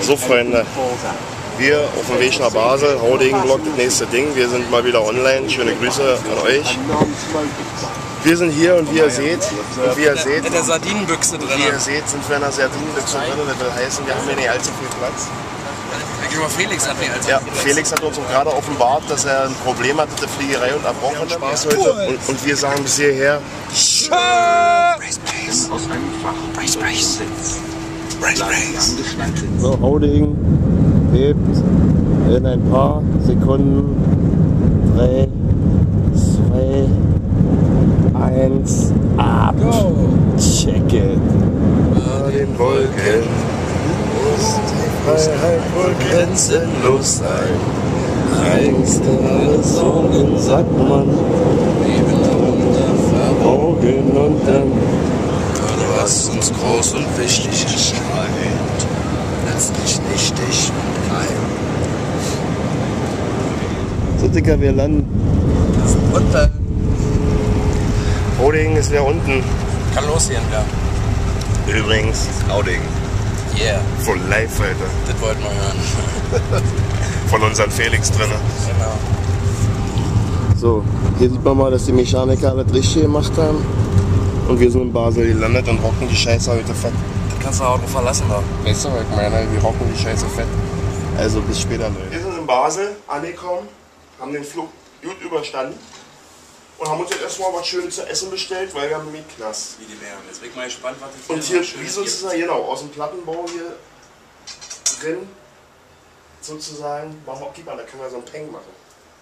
So, Freunde, wir auf dem Weg nach Basel, Haudegen-Block, das nächste Ding. Wir sind mal wieder online. Schöne Grüße an euch. Wir sind hier und wie ihr seht, in der Sardinenbüchse drin. Wie ihr seht, sind wir in der Sardinenbüchse drin. Das will heißen, wir haben hier nicht allzu viel Platz. Nur Felix hat mir Ja, Felix hat uns auch gerade offenbart, dass er ein Problem hat mit der Fliegerei und erbrochen Spaß heute. Und wir sagen bis hierher. So, Haudegen hebt in ein paar Sekunden. 3, 2, 1, ab. Check it. Über den Wolken muss die Freiheit wohl grenzenlos sein. Längst alle Sorgen, sagt man, leben unter Augen und dann. Was uns groß und wichtig erscheint, letztlich nichtig und geheim. So, Dicker, wir landen. Unten. Haudegen ist wieder unten. Kann losgehen, ja. Übrigens, Haudegen. Yeah. Voll live, Alter. Das wollten wir hören. Von unseren Felix drin. Genau. So, hier sieht man mal, dass die Mechaniker alles richtig gemacht haben. Und wir sind in Basel gelandet und rocken die Scheiße heute fett. Das kannst du auch noch verlassen da. Weißt du, was ich meine? Wir rocken die Scheiße fett. Also bis später, Leute. Wir sind in Basel angekommen, haben den Flug gut überstanden und haben uns jetzt erstmal was Schönes zu essen bestellt, weil wir haben einen Mietknast. Wie die Bären. Jetzt bin ich mal gespannt, was das Und hier, wie sozusagen, genau, aus dem Plattenbau hier drin, sozusagen, machen wir auch Keeper, da können wir so einen Peng machen.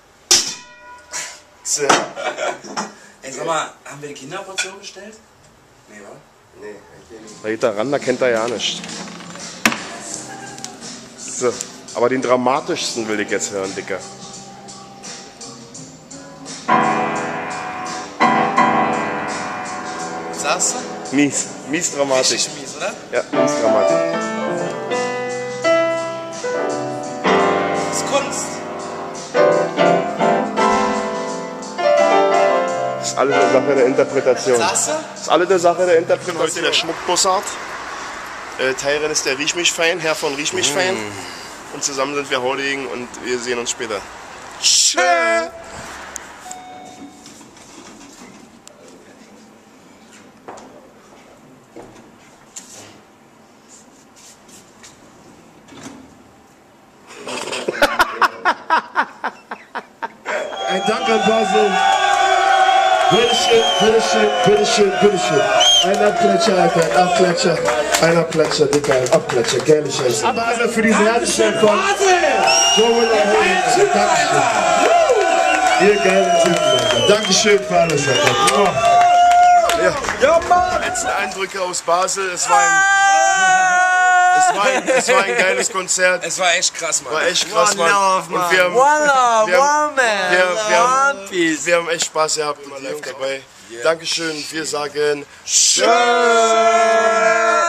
So. Ey, sag mal, haben wir die Kinderportion bestellt? Nee, wa? Nee, eigentlich nicht. Da geht er ran, da kennt er ja nicht. So, aber den dramatischsten will ich jetzt hören, Dicker. Was sagst du? Mies dramatisch. Richtig mies, oder? Ja, mies dramatisch. Das ist Kunst. Das ist alles eine Sache der Interpretation. Sagst du? Das ist alles eine Sache der Interpretation. Heute der Schmuckbussard. Teilrennen ist der Riech mich fein, Herr von Riech mich fein. Und zusammen sind wir Haudegen und wir sehen uns später. Tschö! Ein Dank an Basel. Bitteschön, bitteschön, bitteschön, bitteschön. Ein Abklatscher, Alter, ein Abklatscher. Ein Abklatscher, Dicker, ein Abklatscher. Geile Scheiße. An Basel für diesen Herzschlag. Dankeschön. Ihr geilen Typen, Alter. Dankeschön für alles, Alter. Ja, Mann! Letzte Eindrücke aus Basel. Es war ein geiles Konzert. Es war echt krass, Mann. War echt krass, Mann. Und wir haben echt Spaß gehabt und live dabei. Dankeschön, wir sagen Tschüss!